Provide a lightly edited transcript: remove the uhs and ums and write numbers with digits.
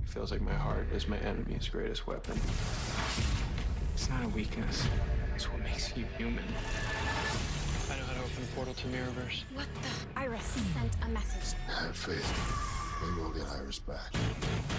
It feels like my heart is my enemy's greatest weapon. It's not a weakness. It's what makes you human. I know how to open a portal to Mirrorverse. What the? Iris sent a message. Have faith. We will get Iris back.